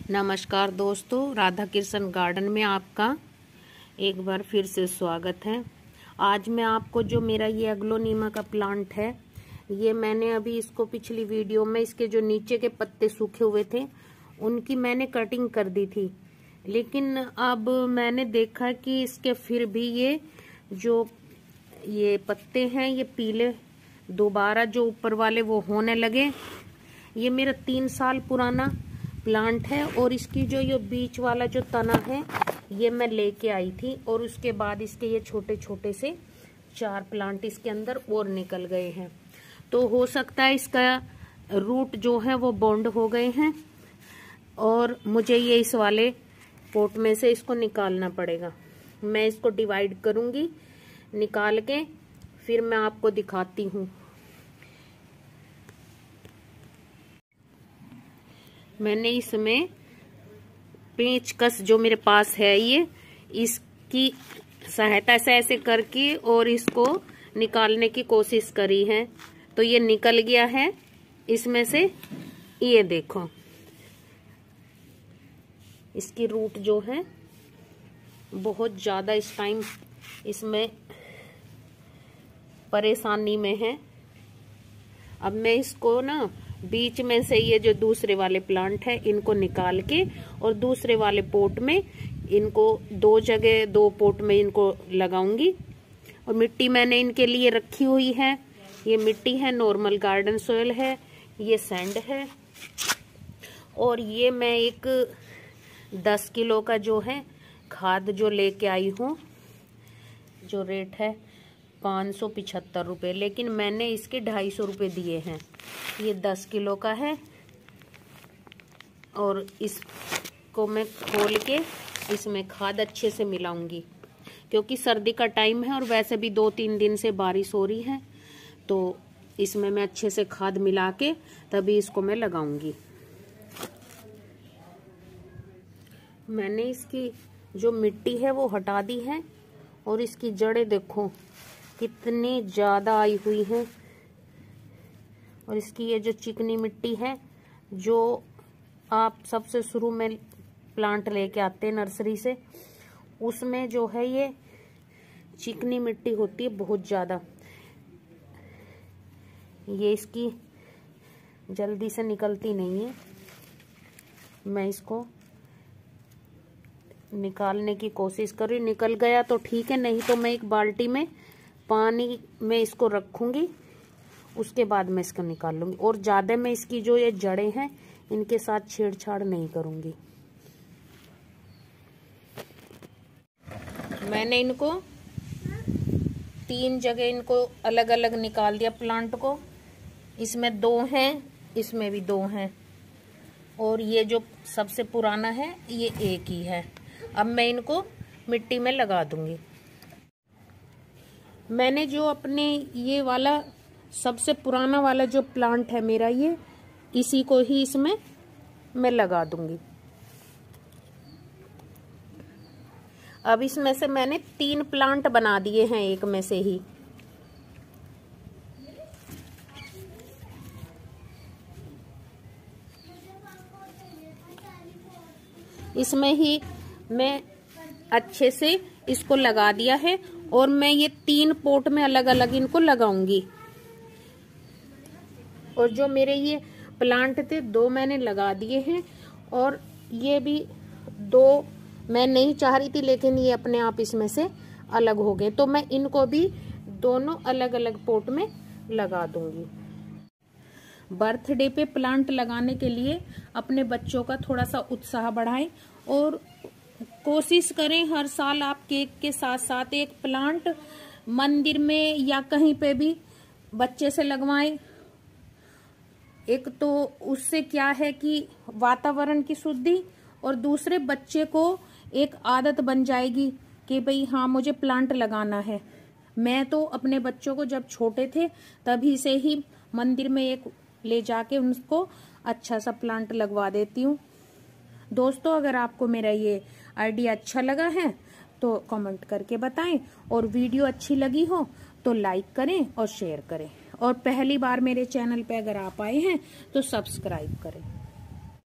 नमस्कार दोस्तों, राधा कृष्ण गार्डन में आपका एक बार फिर से स्वागत है। आज मैं आपको जो मेरा ये एग्लोनीमा का प्लांट है, ये मैंने अभी इसको पिछली वीडियो में इसके जो नीचे के पत्ते सूखे हुए थे उनकी मैंने कटिंग कर दी थी, लेकिन अब मैंने देखा कि इसके फिर भी ये पत्ते हैं ये पीले दोबारा जो ऊपर वाले वो होने लगे। ये मेरा 3 साल पुराना प्लांट है और इसकी जो ये बीच वाला जो तना है ये मैं लेके आई थी और उसके बाद इसके ये छोटे छोटे से 4 प्लांट इसके अंदर और निकल गए हैं। तो हो सकता है इसका रूट जो है वो बॉन्ड हो गए हैं और मुझे ये इस वाले पोट में से इसको निकालना पड़ेगा। मैं इसको डिवाइड करूंगी, निकाल के फिर मैं आपको दिखाती हूँ। मैंने इसमें पेंचकस जो मेरे पास है ये इसकी सहायता से ऐसे करके और इसको निकालने की कोशिश करी है, तो ये निकल गया है इसमें से। ये देखो इसकी रूट जो है बहुत ज्यादा इस टाइम इसमें परेशानी में है। अब मैं इसको ना बीच में से ये जो दूसरे वाले प्लांट है इनको निकाल के और दूसरे वाले पोट में इनको 2 पोट में इनको लगाऊंगी। और मिट्टी मैंने इनके लिए रखी हुई है, ये मिट्टी है नॉर्मल गार्डन सॉइल है, ये सैंड है और ये मैं एक 10 किलो का जो है खाद जो लेके आई हूँ, जो रेट है 575 रुपये, लेकिन मैंने इसके 250 रुपये दिए हैं। ये 10 किलो का है और इसको मैं खोल के इसमें खाद अच्छे से मिलाऊंगी, क्योंकि सर्दी का टाइम है और वैसे भी 2-3 दिन से बारिश हो रही है, तो इसमें मैं अच्छे से खाद मिला के तभी इसको मैं लगाऊंगी। मैंने इसकी जो मिट्टी है वो हटा दी है और इसकी जड़ें देखो कितनी ज्यादा आई हुई हैं। और इसकी ये जो चिकनी मिट्टी है जो आप सबसे शुरू में प्लांट लेके आते हैं नर्सरी से, उसमें जो है ये चिकनी मिट्टी होती है बहुत ज्यादा। ये इसकी जल्दी से निकलती नहीं है। मैं इसको निकालने की कोशिश कर रही, निकल गया तो ठीक है, नहीं तो मैं एक बाल्टी में पानी में इसको रखूंगी, उसके बाद मैं इसको निकाल लूंगी। और ज्यादा मैं इसकी जो ये जड़ें हैं इनके साथ छेड़छाड़ नहीं करूंगी। मैंने इनको 3 जगह इनको अलग अलग निकाल दिया प्लांट को। इसमें 2 हैं, इसमें भी 2 हैं और ये जो सबसे पुराना है ये एक ही है। अब मैं इनको मिट्टी में लगा दूंगी। मैंने जो अपने ये वाला सबसे पुराना वाला जो प्लांट है मेरा, ये इसी को ही इसमें मैं लगा दूंगी। अब इसमें से मैंने 3 प्लांट बना दिए हैं एक में से ही। इसमें ही मैं अच्छे से इसको लगा दिया है और मैं ये 3 पोट में अलग अलग इनको लगाऊंगी। और जो मेरे ये प्लांट थे 2 मैंने लगा दिए हैं और ये भी 2 मैं नहीं चाह रही थी, लेकिन ये अपने आप इसमें से अलग हो गए, तो मैं इनको भी दोनों अलग अलग पोट में लगा दूंगी। बर्थडे पे प्लांट लगाने के लिए अपने बच्चों का थोड़ा सा उत्साह बढ़ाएं और कोशिश करें हर साल आप केक के साथ साथ एक प्लांट मंदिर में या कहीं पे भी बच्चे से लगवाएं। एक तो उससे क्या है कि वातावरण की शुद्धि और दूसरे बच्चे को एक आदत बन जाएगी कि भाई हाँ मुझे प्लांट लगाना है। मैं तो अपने बच्चों को जब छोटे थे तभी से ही मंदिर में एक ले जाके उनको अच्छा सा प्लांट लगवा देती हूँ। दोस्तों, अगर आपको मेरा ये आइडिया अच्छा लगा है तो कमेंट करके बताएं और वीडियो अच्छी लगी हो तो लाइक करें और शेयर करें। और पहली बार मेरे चैनल पे अगर आप आए हैं तो सब्सक्राइब करें।